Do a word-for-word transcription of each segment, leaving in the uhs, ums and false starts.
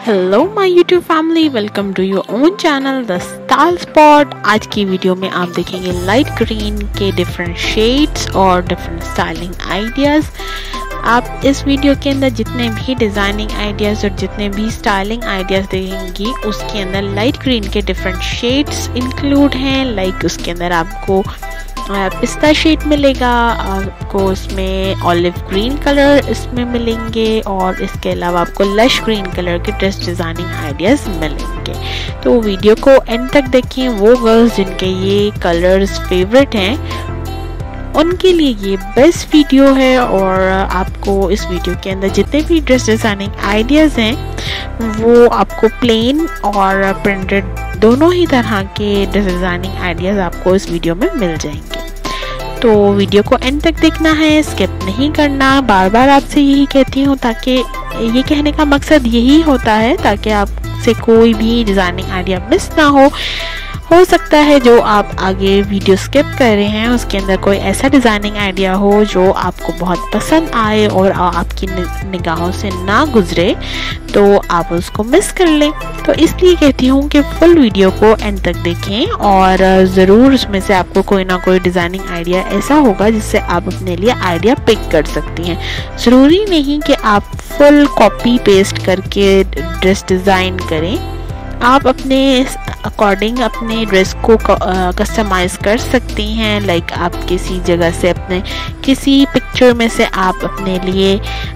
Hello my YouTube family, welcome to your own channel the style spot. आज की video में आप देखेंगे लाइट ग्रीन के डिफरेंट शेड्स और डिफरेंट स्टाइलिंग आइडियाज़। आप इस वीडियो के अंदर जितने भी डिज़ाइनिंग आइडियाज़ और जितने भी स्टाइलिंग आइडियाज़ देखेंगी उसके अंदर लाइट ग्रीन के डिफरेंट शेड्स इंक्लूड हैं। लाइक उसके अंदर आपको पिस्ता शेड मिलेगा, आपको इसमें ऑलिव ग्रीन कलर इसमें मिलेंगे और इसके अलावा आपको लश ग्रीन कलर के ड्रेस डिज़ाइनिंग आइडियाज़ मिलेंगे। तो वीडियो को एंड तक देखें। वो गर्ल्स जिनके ये कलर्स फेवरेट हैं उनके लिए ये बेस्ट वीडियो है। और आपको इस वीडियो के अंदर जितने भी ड्रेस डिज़ाइनिंग आइडियाज़ हैं वो आपको प्लेन और प्रिंटेड दोनों ही तरह के ड्रेस डिज़ाइनिंग आइडियाज़ आपको इस वीडियो में मिल जाएंगे। तो वीडियो को एंड तक देखना है, स्किप नहीं करना। बार बार आपसे यही कहती हूँ, ताकि ये कहने का मकसद यही होता है ताकि आपसे कोई भी डिज़ाइनिंग आइडिया मिस ना हो। हो सकता है जो आप आगे वीडियो स्किप कर रहे हैं उसके अंदर कोई ऐसा डिज़ाइनिंग आइडिया हो जो आपको बहुत पसंद आए और आपकी निगाहों से ना गुजरे, तो आप उसको मिस कर लें। तो इसलिए कहती हूँ कि फुल वीडियो को एंड तक देखें और ज़रूर उसमें से आपको कोई ना कोई डिज़ाइनिंग आइडिया ऐसा होगा जिससे आप अपने लिए आइडिया पिक कर सकती हैं। ज़रूरी नहीं कि आप फुल कॉपी पेस्ट करके ड्रेस डिज़ाइन करें, आप अपने अकॉर्डिंग अपने ड्रेस को कस्टमाइज़ कर सकती हैं। लाइक आप किसी जगह से अपने किसी पिक्चर में से आप अपने लिए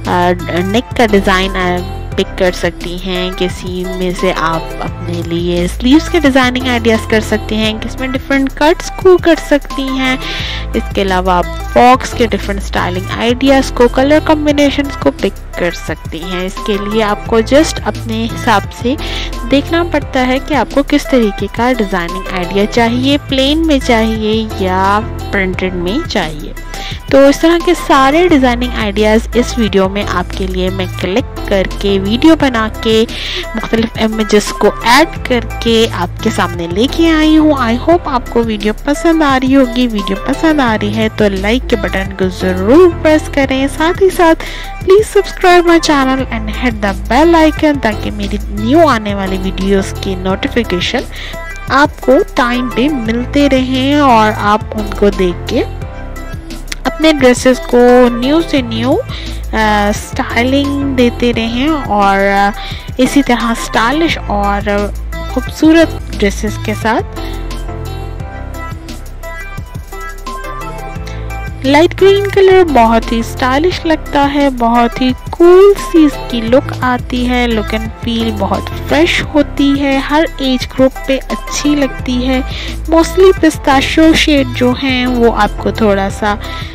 नेक का डिज़ाइन पिक कर सकती हैं, किसी में से आप अपने लिए स्लीव्स के डिज़ाइनिंग आइडियाज़ कर सकती हैं, किसमें डिफरेंट कट्स को कर सकती हैं। इसके अलावा आप फॉक्स के डिफरेंट स्टाइलिंग आइडियाज़ को, कलर कॉम्बिनेशंस को पिक कर सकती हैं। इसके लिए आपको जस्ट अपने हिसाब से देखना पड़ता है कि आपको किस तरीके का डिज़ाइनिंग आइडिया चाहिए, प्लेन में चाहिए या प्रिंटेड में चाहिए। तो इस तरह के सारे डिज़ाइनिंग आइडियाज़ इस वीडियो में आपके लिए मैं कलेक्ट करके वीडियो बना के मुख्तलिफ इमेजेस को ऐड करके आपके सामने लेके आई हूँ। आई होप आपको वीडियो पसंद आ रही होगी। वीडियो पसंद आ रही है तो लाइक के बटन को ज़रूर प्रेस करें। साथ ही साथ please subscribe my channel and hit the bell icon ताकि मेरी न्यू आने वाली वीडियोज़ की नोटिफिकेशन आपको टाइम पे मिलते रहें और आप उनको देख के अपने ड्रेसेस को न्यू से न्यू स्टाइलिंग देते रहें और इसी तरह स्टाइलिश और खूबसूरत ड्रेसेस के साथ। लाइट ग्रीन कलर बहुत ही स्टाइलिश लगता है, बहुत ही कूल सी इसकी लुक आती है। लुक एंड फील बहुत फ्रेश होती है, हर एज ग्रुप पे अच्छी लगती है। मोस्टली पिस्ताशियो शेड जो हैं वो आपको थोड़ा सा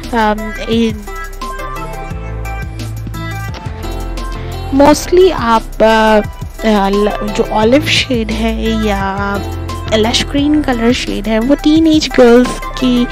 मोस्टली आप आ, जो ऑलिव शेड है या लश ग्रीन कलर शेड है वो टीन एज गर्ल्स की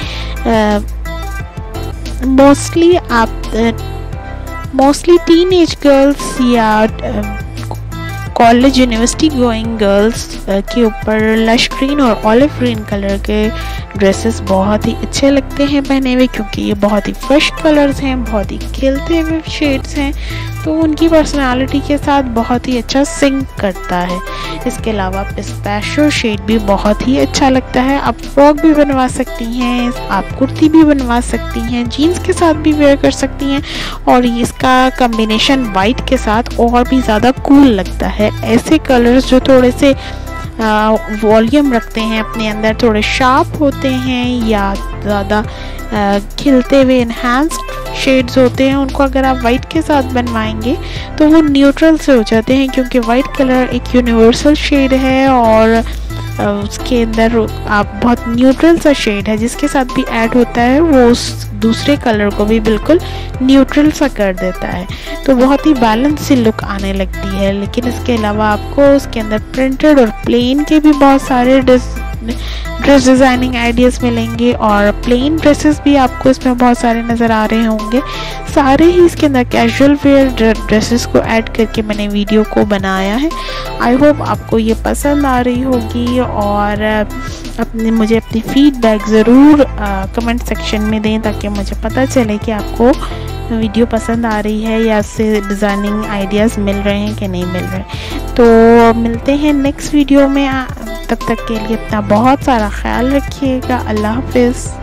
मोस्टली आप मोस्टली टीन एज गर्ल्स या कॉलेज यूनिवर्सिटी गोइंग गर्ल्स के ऊपर लश ग्रीन और ऑलिव ग्रीन कलर के ड्रेसेस बहुत ही अच्छे लगते हैं पहने हुए, क्योंकि ये बहुत ही फ्रेश कलर्स हैं, बहुत ही खिलते हुए शेड्स हैं, तो उनकी पर्सनालिटी के साथ बहुत ही अच्छा सिंक करता है। इसके अलावा पिस्ताशियो शेड भी बहुत ही अच्छा लगता है। आप फ्रॉक भी बनवा सकती हैं, आप कुर्ती भी बनवा सकती हैं, जीन्स के साथ भी वेयर कर सकती हैं और इसका कॉम्बिनेशन वाइट के साथ और भी ज़्यादा कूल लगता है। ऐसे कलर्स जो थोड़े से वॉल्यूम रखते हैं अपने अंदर, थोड़े शार्प होते हैं या ज़्यादा खिलते हुए इन्हांस्ड शेड्स होते हैं, उनको अगर आप वाइट के साथ बनवाएंगे तो वो न्यूट्रल से हो जाते हैं, क्योंकि वाइट कलर एक यूनिवर्सल शेड है और उसके अंदर आप बहुत न्यूट्रल सा शेड है, जिसके साथ भी ऐड होता है वो उस दूसरे कलर को भी बिल्कुल न्यूट्रल सा कर देता है, तो बहुत ही बैलेंस सी लुक आने लगती है। लेकिन इसके अलावा आपको उसके अंदर प्रिंटेड और प्लेन के भी बहुत सारे ड्रेस डिज़ाइनिंग आइडियाज़ मिलेंगे और प्लेन ड्रेसेस भी आपको इसमें बहुत सारे नज़र आ रहे होंगे। सारे ही इसके अंदर कैजुअल वेयर ड्रेसेस को ऐड करके मैंने वीडियो को बनाया है। आई होप आपको ये पसंद आ रही होगी और अपने मुझे अपनी फीडबैक ज़रूर कमेंट सेक्शन में दें ताकि मुझे पता चले कि आपको वीडियो पसंद आ रही है या उससे डिज़ाइनिंग आइडियाज़ मिल रहे हैं कि नहीं मिल रहे। तो मिलते हैं नेक्स्ट वीडियो में, तब तक के लिए अपना बहुत सारा ख्याल रखिएगा। अल्लाह हाफिज़।